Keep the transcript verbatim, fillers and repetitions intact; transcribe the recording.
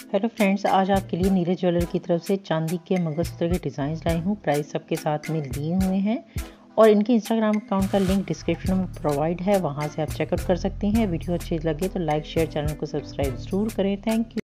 Hello friends, आज आपके लिए नीरज ज्वेलर की तरफ से चांदी के मंगलसूत्र के डिज़ाइंस लाई हूँ। प्राइस सबके साथ में दिए हुए हैं और इनके इंस्टाग्राम अकाउंट का लिंक डिस्क्रिप्शन में प्रोवाइड है, वहाँ से आप चेकआउट कर सकते हैं। वीडियो अच्छी लगे तो लाइक शेयर, चैनल को सब्सक्राइब ज़रूर करें। Thank you.